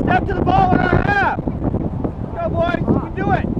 Step to the ball in our half. Go, boys. You can do it.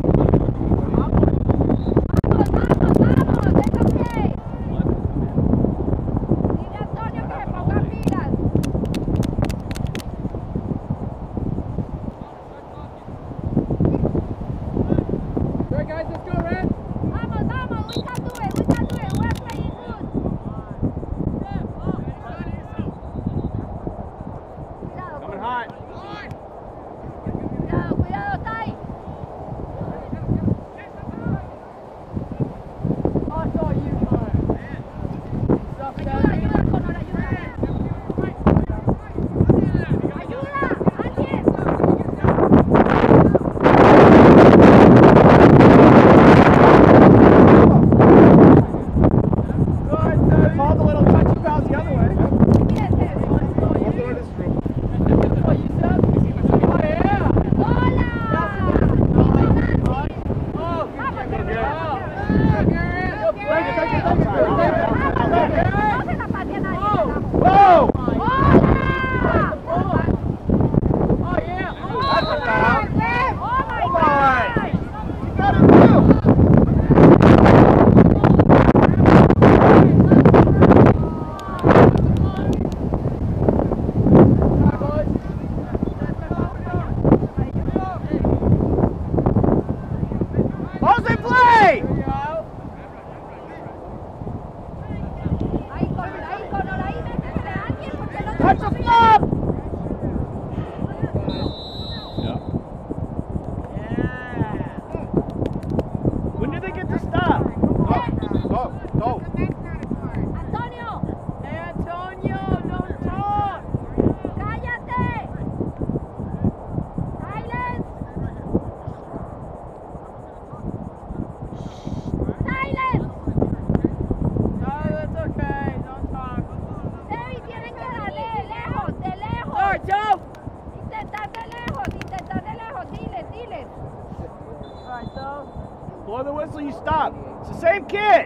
Blow the whistle, you stop. It's the same kid.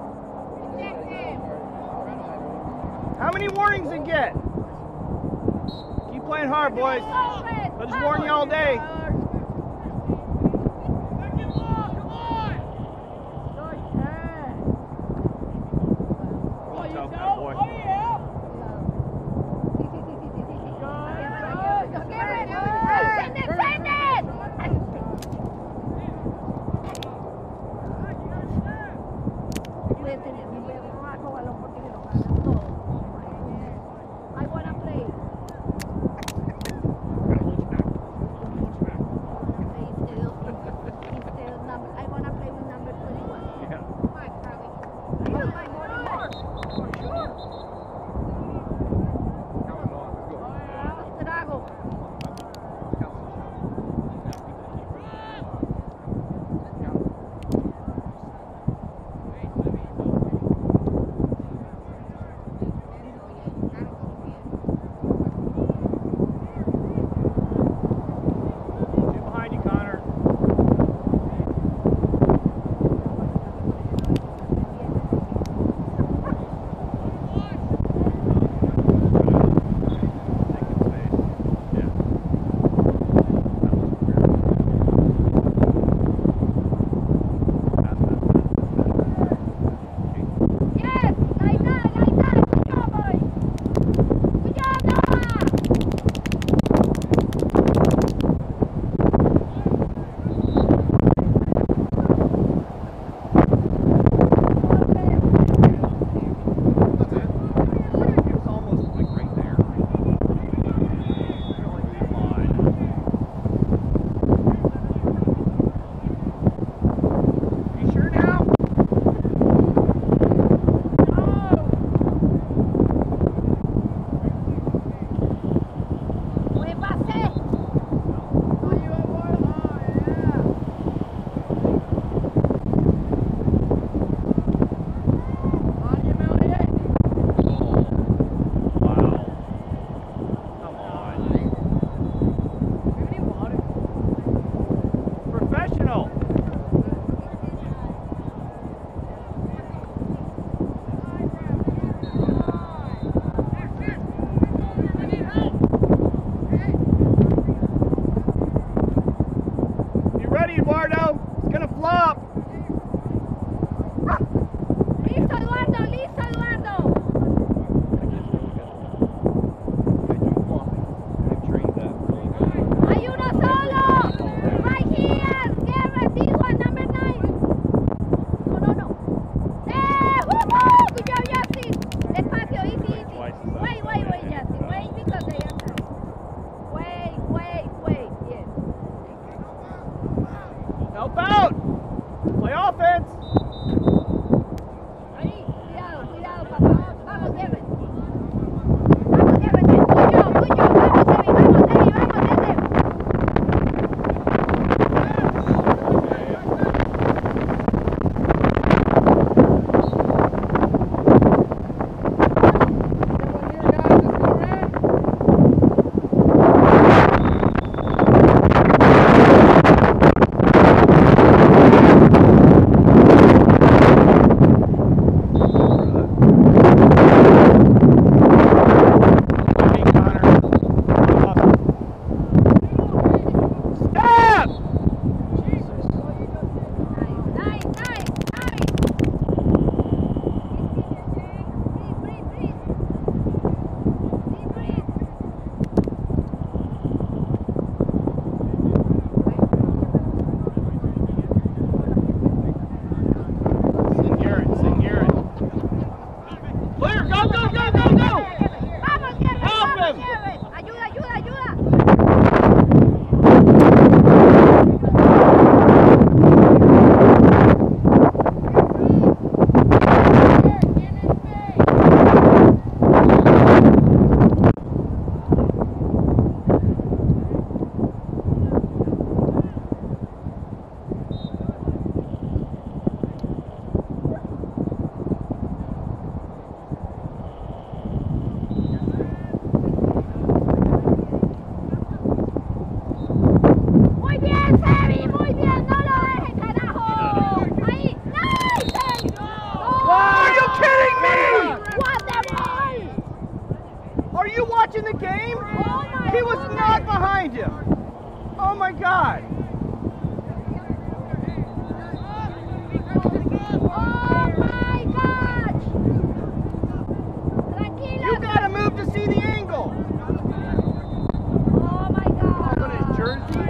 How many warnings did you get? Keep playing hard, boys. I'll just warn you all day. flop. Listo, Eduardo, listo, Eduardo. Hay uno solo. Right here. Garrett, this one, number 9. No. Woohoo! Good job, Justin. Despacio, easy. Wait, Justin. Wait, because they are tired. Wait. Yes. Help out. Play offense. Ahí, cuidado, papá. Vamos, Garrett. Good job. Vamos, Evi. watching the game? He was not behind him. Oh my God. Oh my God. You gotta move to see the angle. Oh my God. What is jersey?